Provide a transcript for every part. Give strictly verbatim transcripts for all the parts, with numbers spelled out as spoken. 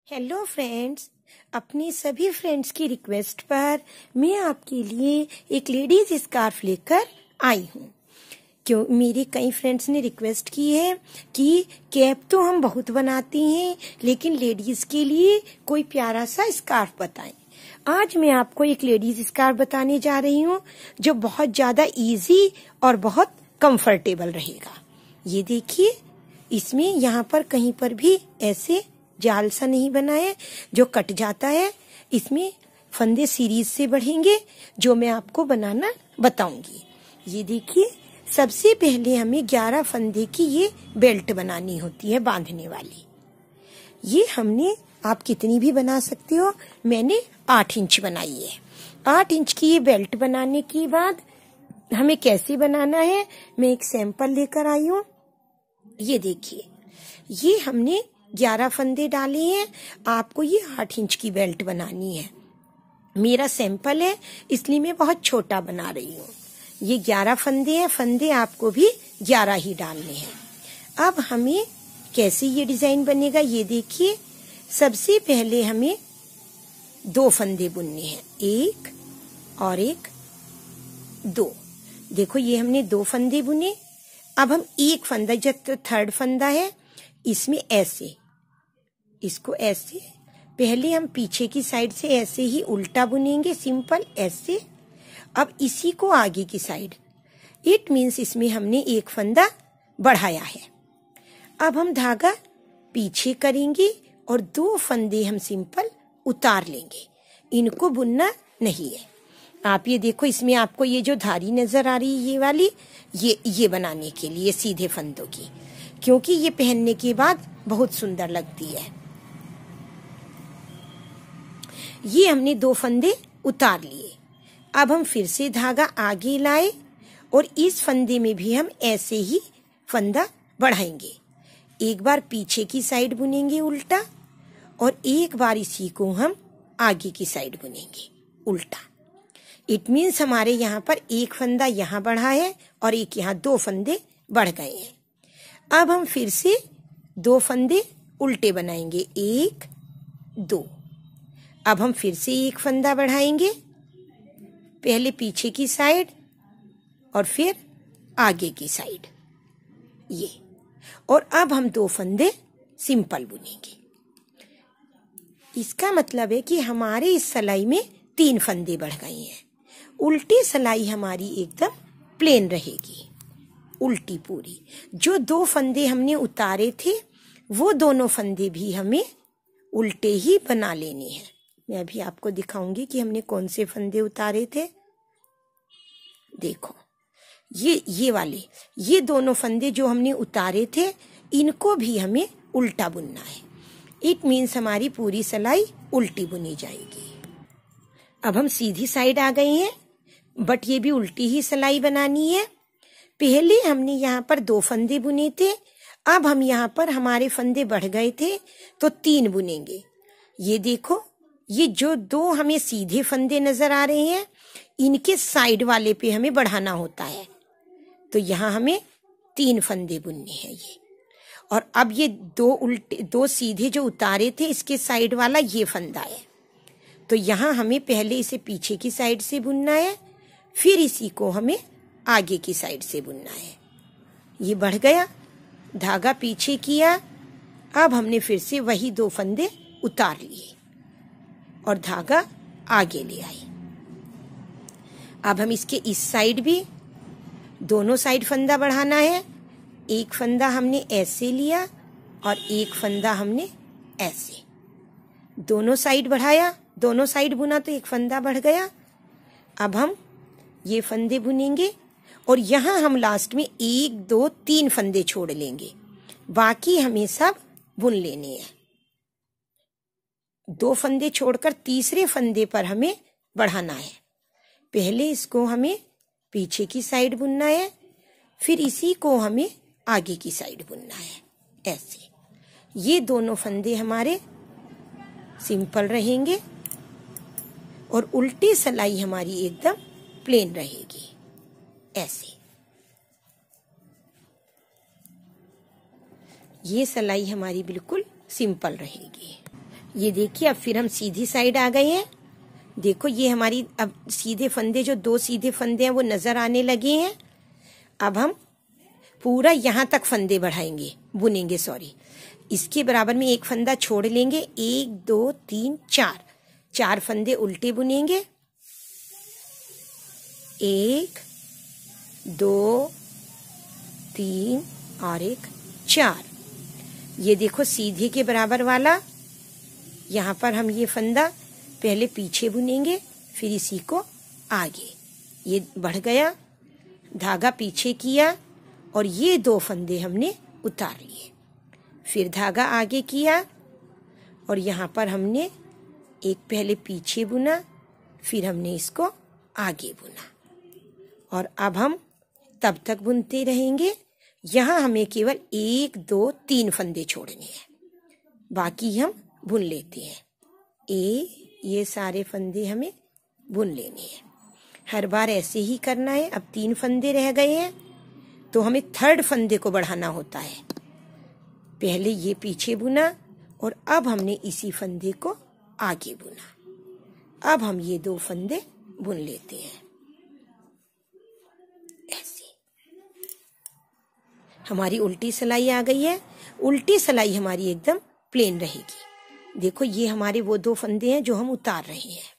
Hello friends, अपनी सभी friends की रिक्वेस्ट पर मैं आपके लिए एक लेडीज स्कार्फ लेकर आई हूँ। क्यों मेरे कई फ्रेंड्स ने रिक्वेस्ट की है कि कैप तो हम बहुत बनाती हैं, लेकिन लेडीज के लिए कोई प्यारा सा स्कार्फ बताएं। आज मैं आपको एक लेडीज स्कार्फ बताने जा रही हूँ जो बहुत ज्यादा इजी और बहुत कंफर्टेबल रहेगा। ये देखिए, इसमें यहाँ पर कहीं पर भी ऐसे जाल सा नहीं बना है जो कट जाता है। इसमें फंदे सीरीज से बढ़ेंगे जो मैं आपको बनाना बताऊंगी। ये देखिए, सबसे पहले हमें ग्यारह फंदे की ये बेल्ट बनानी होती है बांधने वाली। ये हमने आप कितनी भी बना सकते हो, मैंने आठ इंच बनाई है। आठ इंच की ये बेल्ट बनाने के बाद हमें कैसे बनाना है, मैं एक सैंपल लेकर आई हूँ। ये देखिए, ये हमने ग्यारह फंदे डाले हैं। आपको ये आठ इंच की बेल्ट बनानी है। मेरा सैंपल है इसलिए मैं बहुत छोटा बना रही हूँ। ये ग्यारह फंदे हैं, फंदे आपको भी ग्यारह ही डालने हैं। अब हमें कैसे ये डिजाइन बनेगा, ये देखिए। सबसे पहले हमें दो फंदे बुनने हैं, एक और एक, दो। देखो, ये हमने दो फंदे बुने। अब हम एक फंदा, जब थर्ड फंदा है इसमें ऐसे, इसको ऐसे, पहले हम पीछे की साइड से ऐसे ही उल्टा बुनेंगे, सिंपल ऐसे। अब इसी को आगे की साइड, इट मीन्स इसमें हमने एक फंदा बढ़ाया है। अब हम धागा पीछे करेंगे और दो फंदे हम सिंपल उतार लेंगे। इनको बुनना नहीं है। आप ये देखो, इसमें आपको ये जो धारी नजर आ रही है, ये वाली, ये ये बनाने के लिए सीधे फंदों की, क्योंकि ये पहनने के बाद बहुत सुंदर लगती है। ये हमने दो फंदे उतार लिए। अब हम फिर से धागा आगे लाए और इस फंदे में भी हम ऐसे ही फंदा बढ़ाएंगे। एक बार पीछे की साइड बुनेंगे उल्टा, और एक बार इसी को हम आगे की साइड बुनेंगे उल्टा। इट मीन्स हमारे यहाँ पर एक फंदा यहाँ बढ़ा है और एक यहाँ, दो फंदे बढ़ गए हैं। अब हम फिर से दो फंदे उल्टे बनाएंगे, एक, दो। अब हम फिर से एक फंदा बढ़ाएंगे, पहले पीछे की साइड और फिर आगे की साइड, ये। और अब हम दो फंदे सिंपल बुनेंगे। इसका मतलब है कि हमारे इस सिलाई में तीन फंदे बढ़ गए हैं। उल्टी सिलाई हमारी एकदम प्लेन रहेगी, उल्टी पूरी। जो दो फंदे हमने उतारे थे वो दोनों फंदे भी हमें उल्टे ही बना लेने हैं। मैं अभी आपको दिखाऊंगी कि हमने कौन से फंदे उतारे थे। देखो, ये ये वाले, ये दोनों फंदे जो हमने उतारे थे, इनको भी हमें उल्टा बुनना है। इट मीन्स हमारी पूरी सिलाई उल्टी बुनी जाएगी। अब हम सीधी साइड आ गए हैं, बट ये भी उल्टी ही सिलाई बनानी है। पहले हमने यहाँ पर दो फंदे बुने थे, अब हम यहाँ पर, हमारे फंदे बढ़ गए थे तो तीन बुनेंगे। ये देखो, ये जो दो हमें सीधे फंदे नजर आ रहे हैं, इनके साइड वाले पे हमें बढ़ाना होता है। तो यहाँ हमें तीन फंदे बुनने हैं ये। और अब ये दो उल्टे, दो सीधे जो उतारे थे, इसके साइड वाला ये फंदा है। तो यहाँ हमें पहले इसे पीछे की साइड से बुनना है, फिर इसी को हमें आगे की साइड से बुनना है। ये बढ़ गया, धागा पीछे किया। अब हमने फिर से वही दो फंदे उतार लिए और धागा आगे ले आए। अब हम इसके इस साइड भी दोनों साइड फंदा बढ़ाना है। एक फंदा हमने ऐसे लिया और एक फंदा हमने ऐसे, दोनों साइड बढ़ाया, दोनों साइड बुना तो एक फंदा बढ़ गया। अब हम ये फंदे बुनेंगे और यहाँ हम लास्ट में एक, दो, तीन फंदे छोड़ लेंगे, बाकी हमें सब बुन लेने हैं। दो फंदे छोड़कर तीसरे फंदे पर हमें बढ़ाना है। पहले इसको हमें पीछे की साइड बुनना है, फिर इसी को हमें आगे की साइड बुनना है, ऐसे। ये दोनों फंदे हमारे सिंपल रहेंगे और उल्टी सिलाई हमारी एकदम प्लेन रहेगी, ऐसे। ये सिलाई हमारी बिल्कुल सिंपल रहेगी। ये देखिए अब फिर हम सीधी साइड आ गए हैं। देखो ये हमारी अब सीधे फंदे, जो दो सीधे फंदे हैं वो नजर आने लगे हैं। अब हम पूरा यहाँ तक फंदे बढ़ाएंगे, बुनेंगे सॉरी। इसके बराबर में एक फंदा छोड़ लेंगे, एक दो तीन चार, चार फंदे उल्टे बुनेंगे, एक दो तीन और एक चार। ये देखो सीधे के बराबर वाला, यहाँ पर हम ये फंदा पहले पीछे बुनेंगे, फिर इसी को आगे। ये बढ़ गया, धागा पीछे किया और ये दो फंदे हमने उतार लिए, फिर धागा आगे किया और यहाँ पर हमने एक पहले पीछे बुना, फिर हमने इसको आगे बुना। और अब हम तब तक बुनते रहेंगे, यहाँ हमें केवल एक दो तीन फंदे छोड़ने हैं, बाकी हम बुन लेते हैं। ए ये सारे फंदे हमें बुन लेने हैं। हर बार ऐसे ही करना है। अब तीन फंदे रह गए हैं तो हमें थर्ड फंदे को बढ़ाना होता है। पहले ये पीछे बुना और अब हमने इसी फंदे को आगे बुना। अब हम ये दो फंदे बुन लेते हैं ऐसे। हमारी उल्टी सिलाई आ गई है। उल्टी सिलाई हमारी एकदम प्लेन रहेगी। देखो ये हमारे वो दो फंदे हैं जो हम उतार रहे हैं।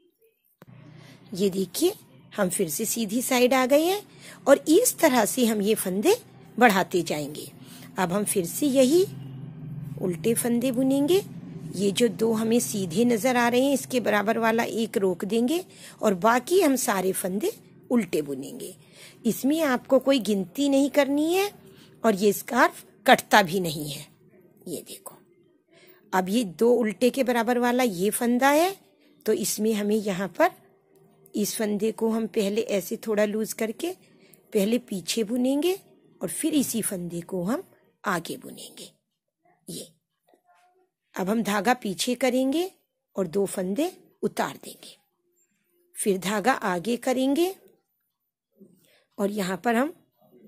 ये देखिए हम फिर से सीधी साइड आ गए हैं और इस तरह से हम ये फंदे बढ़ाते जाएंगे। अब हम फिर से यही उल्टे फंदे बुनेंगे। ये जो दो हमें सीधे नजर आ रहे हैं, इसके बराबर वाला एक रोक देंगे और बाकी हम सारे फंदे उल्टे बुनेंगे। इसमें आपको कोई गिनती नहीं करनी है और ये स्कार्फ कटता भी नहीं है। ये देखो अब ये दो उल्टे के बराबर वाला ये फंदा है, तो इसमें हमें यहाँ पर इस फंदे को हम पहले ऐसे थोड़ा लूज करके पहले पीछे बुनेंगे और फिर इसी फंदे को हम आगे बुनेंगे। ये अब हम धागा पीछे करेंगे और दो फंदे उतार देंगे, फिर धागा आगे करेंगे और यहाँ पर हम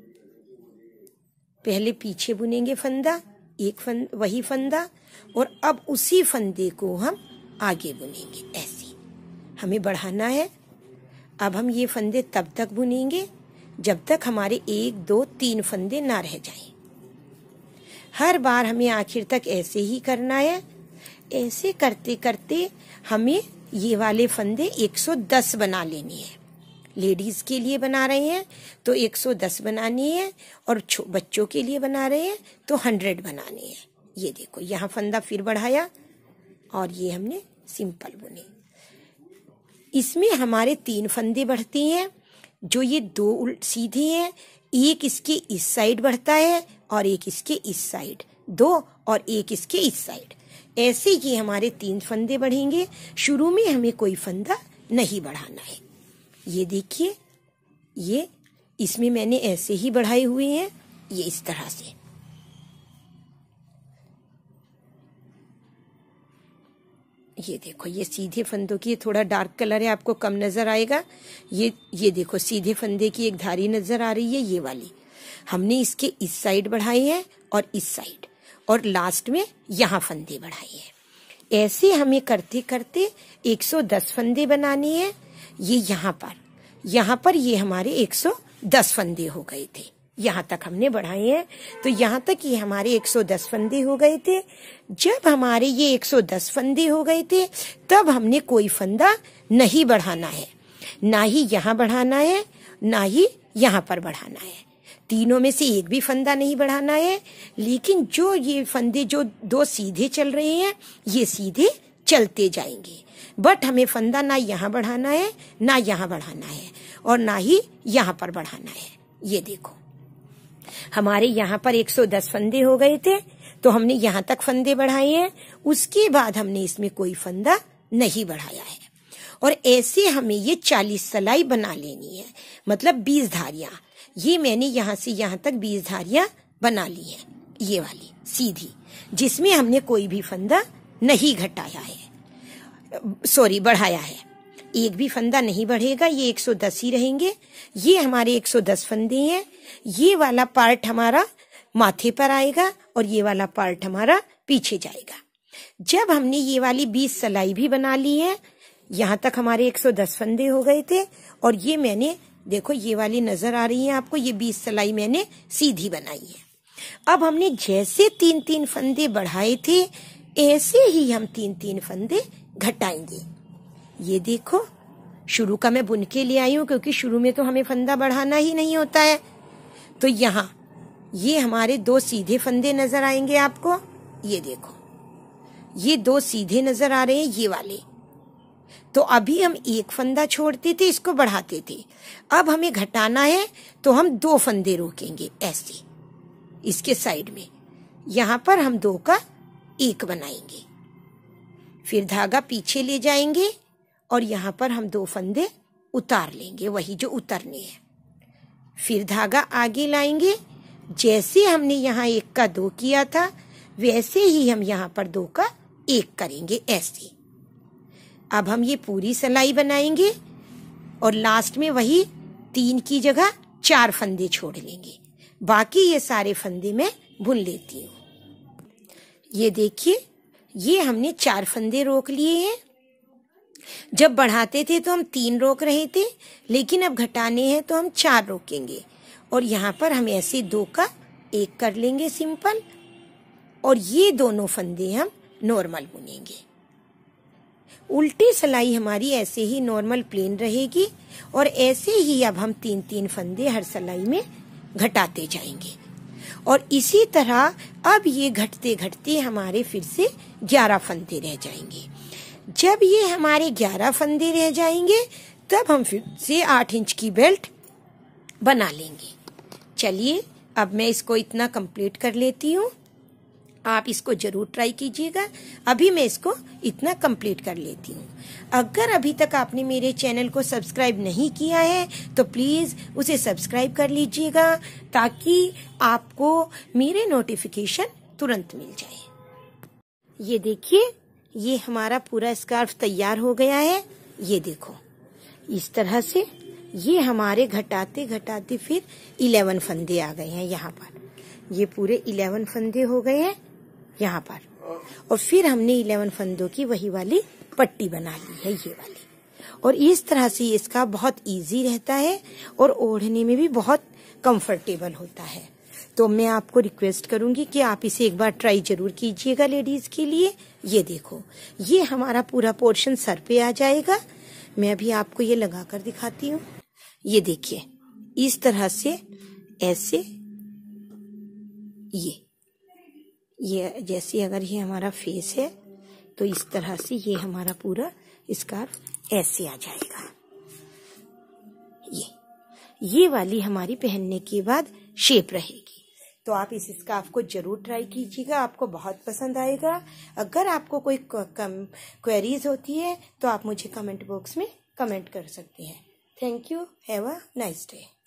पहले पीछे बुनेंगे फंदा, एक फंद वही फंदा, और अब उसी फंदे को हम आगे बुनेंगे। ऐसे हमें बढ़ाना है। अब हम ये फंदे तब तक बुनेंगे जब तक हमारे एक दो तीन फंदे ना रह जाएं। हर बार हमें आखिर तक ऐसे ही करना है। ऐसे करते करते हमें ये वाले फंदे एक सौ दस बना लेने हैं। लेडीज के लिए बना रहे हैं तो एक सौ दस बनानी है और बच्चों के लिए बना रहे हैं तो सौ बनानी है। ये देखो यहाँ फंदा फिर बढ़ाया और ये हमने सिंपल बुने। इसमें हमारे तीन फंदे बढ़ती हैं। जो ये दो सीधे हैं, एक इसके इस साइड बढ़ता है और एक इसके इस साइड, दो और एक इसके इस साइड। ऐसे ये हमारे तीन फंदे बढ़ेंगे। शुरू में हमें कोई फंदा नहीं बढ़ाना है। ये देखिए ये इसमें मैंने ऐसे ही बढ़ाए हुए हैं, ये इस तरह से। ये देखो ये सीधे फंदों की, थोड़ा डार्क कलर है आपको कम नजर आएगा। ये ये देखो सीधे फंदे की एक धारी नजर आ रही है, ये वाली हमने इसके इस साइड बढ़ाई है और इस साइड, और लास्ट में यहाँ फंदे बढ़ाए हैं। ऐसे हमें करते करते एक सौ दस फंदे बनाने हैं। ये यहाँ पर यहाँ पर ये हमारे एक सौ दस फंदे हो गए थे। यहाँ तक हमने बढ़ाए हैं तो यहाँ तक ये हमारे एक सौ दस फंदे हो गए थे। जब हमारे ये एक सौ दस फंदे हो गए थे तब हमने कोई फंदा नहीं बढ़ाना है, ना ही यहाँ बढ़ाना है ना ही यहाँ पर बढ़ाना है। तीनों में से एक भी फंदा नहीं बढ़ाना है। लेकिन जो ये फंदे जो दो सीधे चल रहे हैं ये सीधे चलते जाएंगे, बट हमें फंदा ना यहाँ बढ़ाना है ना यहाँ बढ़ाना है और ना ही यहाँ पर बढ़ाना है। ये देखो हमारे यहाँ पर एक सौ दस फंदे हो गए थे तो हमने यहाँ तक फंदे बढ़ाए हैं। उसके बाद हमने इसमें कोई फंदा नहीं बढ़ाया है और ऐसे हमें ये चालीस सिलाई बना लेनी है, मतलब बीस धारियां। ये मैंने यहाँ से यहाँ तक बीस धारियां बना ली हैं, ये वाली सीधी, जिसमें हमने कोई भी फंदा नहीं घटाया है, सॉरी बढ़ाया है। एक भी फंदा नहीं बढ़ेगा, ये एक सौ दस ही रहेंगे। ये हमारे एक सौ दस फंदे हैं। ये वाला पार्ट हमारा माथे पर आएगा और ये वाला पार्ट हमारा पीछे जाएगा। जब हमने ये वाली बीस सिलाई भी बना ली है, यहाँ तक हमारे एक सौ दस फंदे हो गए थे, और ये मैंने देखो ये वाली नजर आ रही है आपको, ये बीस सिलाई मैंने सीधी बनाई है। अब हमने जैसे तीन तीन फंदे बढ़ाए थे ऐसे ही हम तीन तीन फंदे घटाएंगे। ये देखो शुरू का मैं बुन के ले आई हूं, क्योंकि शुरू में तो हमें फंदा बढ़ाना ही नहीं होता है। तो यहाँ ये हमारे दो सीधे फंदे नजर आएंगे आपको, ये देखो ये दो सीधे नजर आ रहे हैं ये वाले। तो अभी हम एक फंदा छोड़ते थे, इसको बढ़ाते थे। अब हमें घटाना है तो हम दो फंदे रोकेंगे ऐसे इसके साइड में, यहाँ पर हम दो का एक बनाएंगे, फिर धागा पीछे ले जाएंगे और यहाँ पर हम दो फंदे उतार लेंगे, वही जो उतरने हैं। फिर धागा आगे लाएंगे, जैसे हमने यहाँ एक का दो किया था वैसे ही हम यहाँ पर दो का एक करेंगे ऐसे। अब हम ये पूरी सिलाई बनाएंगे और लास्ट में वही तीन की जगह चार फंदे छोड़ लेंगे। बाकी ये सारे फंदे मैं बुन लेती हूँ। ये देखिए ये हमने चार फंदे रोक लिए हैं। जब बढ़ाते थे तो हम तीन रोक रहे थे, लेकिन अब घटाने हैं तो हम चार रोकेंगे, और यहाँ पर हम ऐसे दो का एक कर लेंगे सिंपल, और ये दोनों फंदे हम नॉर्मल बुनेंगे। उल्टी सिलाई हमारी ऐसे ही नॉर्मल प्लेन रहेगी, और ऐसे ही अब हम तीन तीन फंदे हर सिलाई में घटाते जाएंगे। और इसी तरह अब ये घटते घटते हमारे फिर से ग्यारह फंदे रह जाएंगे। जब ये हमारे ग्यारह फंदे रह जाएंगे तब हम फिर से आठ इंच की बेल्ट बना लेंगे। चलिए अब मैं इसको इतना कंप्लीट कर लेती हूँ, आप इसको जरूर ट्राई कीजिएगा। अभी मैं इसको इतना कंप्लीट कर लेती हूँ। अगर अभी तक आपने मेरे चैनल को सब्सक्राइब नहीं किया है तो प्लीज उसे सब्सक्राइब कर लीजिएगा, ताकि आपको मेरे नोटिफिकेशन तुरंत मिल जाए। ये देखिए ये हमारा पूरा स्कार्फ तैयार हो गया है। ये देखो इस तरह से ये हमारे घटाते घटाते फिर इलेवन फंदे आ गए हैं यहाँ पर। ये पूरे इलेवन फंदे हो गए हैं यहाँ पर, और फिर हमने इलेवन फंदों की वही वाली पट्टी बना ली है ये वाली। और इस तरह से इसका बहुत इजी रहता है और ओढ़ने में भी बहुत कंफर्टेबल होता है। तो मैं आपको रिक्वेस्ट करूंगी कि आप इसे एक बार ट्राई जरूर कीजिएगा लेडीज के लिए। ये देखो ये हमारा पूरा पोर्शन सर पे आ जाएगा। मैं अभी आपको ये लगा कर दिखाती हूँ। ये देखिए इस तरह से ऐसे ये ये जैसे अगर ये हमारा फेस है तो इस तरह से ये हमारा पूरा स्कार्फ ऐसे आ जाएगा। ये ये वाली हमारी पहनने के बाद शेप रहेगी। तो आप इस स्कार्फ को जरूर ट्राई कीजिएगा, आपको बहुत पसंद आएगा। अगर आपको कोई क्वेरीज होती है तो आप मुझे कमेंट बॉक्स में कमेंट कर सकते हैं। Thank you, have a nice day.